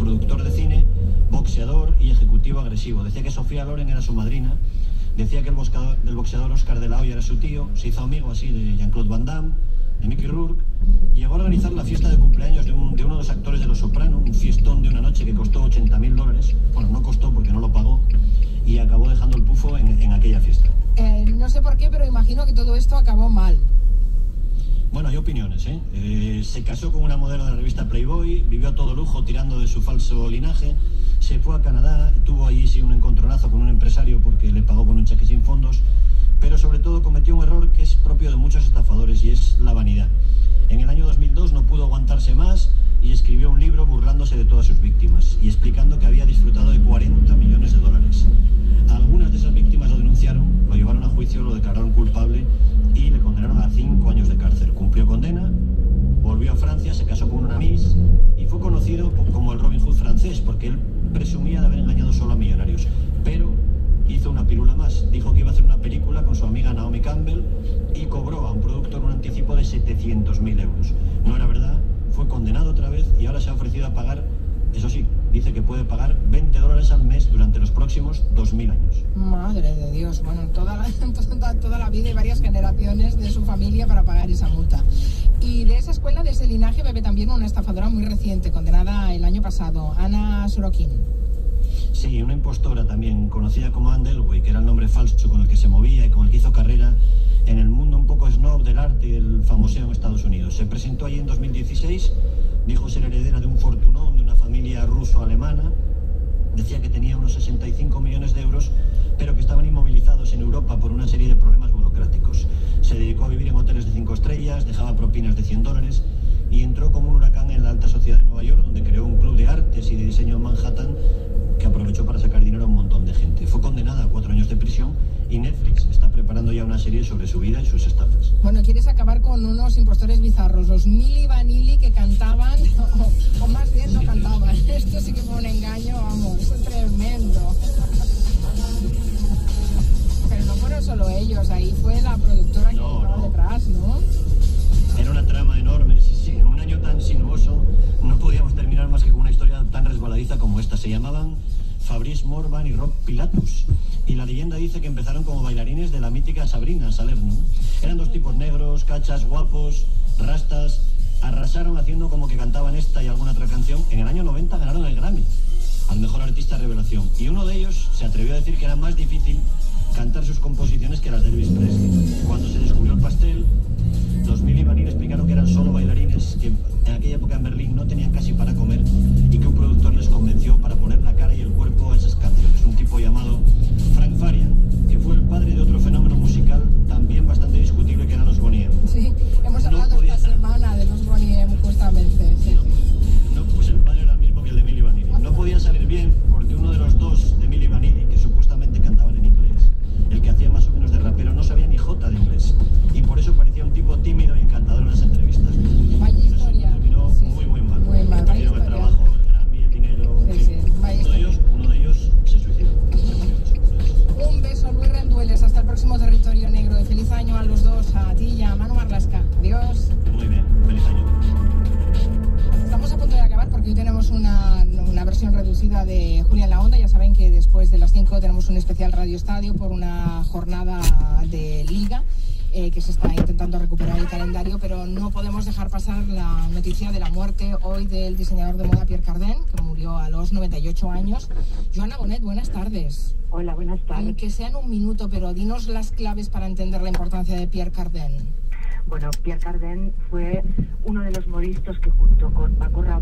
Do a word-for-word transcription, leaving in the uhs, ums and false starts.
productor de cine, boxeador y ejecutivo agresivo. Decía que Sofía Loren era su madrina, decía que el boxeador, el boxeador Oscar de la Hoya era su tío, se hizo amigo así de Jean-Claude Van Damme, de Mickey Rourke, y llegó a organizar la fiesta de cumpleaños de, un, de uno de los actores de Los Soprano, un fiestón de una noche que costó ochenta mil dólares, bueno, no costó porque no lo pagó, y acabó dejando el pufo en, en aquella fiesta. Eh, no sé por qué, pero imagino que todo esto acabó mal. Bueno, hay opiniones, ¿eh? ¿eh? Se casó con una modelo de la revista Playboy, vivió a todo lujo tirando de su falso linaje, se fue a Canadá, tuvo allí sí un encontronazo con un empresario porque le pagó con un cheque sin fondos, pero sobre todo cometió un error que es propio de muchos estafadores y es la vanidad. En el año dos mil dos no pudo aguantarse más y escribió un libro burlándose de todas sus víctimas y explicando que había disfrutado de cuarenta millones de dólares. Algunas de esas víctimas lo denunciaron, lo llevaron a juicio, lo declararon culpable y le condenaron a cinco años de cárcel. Cumplió condena, volvió a Francia, se casó con una Miss y fue conocido como el Robin Hood francés porque él presumía de haber engañado solo a millonarios. Pero hizo una pirula más, dijo que iba a hacer una película con su amiga Naomi Campbell y cobró a un productor un anticipo de setecientos mil euros. No era verdad, fue condenado otra vez y ahora se ha ofrecido a pagar, eso sí, dice que puede pagar veinte dólares al mes durante los próximos dos mil años. Madre de Dios, bueno, toda la, toda, toda la vida y varias generaciones de su familia para pagar esa multa. Y de esa escuela, de ese linaje, bebe también una estafadora muy reciente, condenada el año pasado, Anna Sorokin. Sí, una impostora también, conocida como Anne Delwey, que era el nombre falso con el que se movía y con el que hizo carrera en el mundo un poco snob del arte y del famoseo en Estados Unidos. Se presentó allí en dos mil dieciséis, dijo ser heredera de un fortunón de una familia ruso-alemana, decía que tenía unos sesenta y cinco millones de euros, pero que estaban inmovilizados en Europa por una serie de problemas burocráticos. Se dedicó a vivir en hoteles de cinco estrellas, dejaba propinas de cien dólares y entró como un huracán en la alta sociedad de Nueva York, donde creó un club de artes y de diseño en Manhattan que aprovechó para sacar dinero a un montón de gente. Fue condenada a cuatro años de prisión y Netflix está preparando ya una serie sobre su vida y sus estafas. Bueno, quieres acabar con unos impostores bizarros, los Milli Vanilli que cantaban, o, o más bien no cantaban. Esto sí que fue un engaño, vamos, es tremendo. Pero no fueron solo ellos, ahí fue la productora que no, estaba no. detrás, ¿no? Era una trama enorme, sí, sí. En un año tan sinuoso no podíamos terminar más que con una historia tan resbaladiza como esta. Se llamaban Fabrice Morvan y Rob Pilatus. Y la leyenda dice que empezaron como bailarines de la mítica Sabrina Salerno. Eran dos tipos negros, cachas, guapos, rastas. Arrasaron haciendo como que cantaban esta y alguna otra canción. En el año noventa ganaron el Grammy al mejor artista revelación. Y uno de ellos se atrevió a decir que era más difícil cantar sus composiciones que las de Elvis Presley. Cuando se descubrió el pastel, los Milli Vanilli explicaron que eran solo bailarines, que en aquella época en Berlín no tenían casi para comer y que un productor les convenció para poner la cara y el cuerpo a esas canciones. Un tipo llamado Frank Farian, que fue el padre de otro fenómeno musical también bastante discutible que eran los Bonnie M. Sí, hemos hablado no podía... esta semana de los Bonnie M justamente. Sí, no, sí. no, pues el padre era el mismo que el de Milli Vanilli. No podía salir bien porque uno de los dos de Milli Vanilli, que supuestamente cantaban en inglés, el que hacía más o menos de rapero, no sabía ni jota de inglés y por eso parecía un tipo tímido y encantador en las entrevistas. Vaya historia. Terminó sí. muy muy mal. Muy mal. Perdieron el trabajo, el Grammy, el dinero. Sí, sí. Vaya uno, de ellos, uno de ellos se suicidó. Un beso, Luis Rendueles. Hasta el próximo Territorio Negro. Y feliz año a los dos, a ti y a Manu Marlaska. Adiós. Muy bien, feliz año. Estamos a punto de acabar porque hoy tenemos una, una versión reducida de Julia en la Onda. Ya saben que después de las cinco tenemos un especial Radio Estadio por una jornada de Liga eh, que se está intentando recuperar el calendario, pero no podemos dejar pasar la noticia de la muerte hoy del diseñador de moda Pierre Cardin, que murió a los noventa y ocho años. Joana Bonet, buenas tardes. Hola, buenas tardes. Aunque sea en un minuto, pero dinos las claves para entender la importancia de Pierre Cardin. Bueno, Pierre Cardin fue uno de los modistas que junto con Paco Rabanne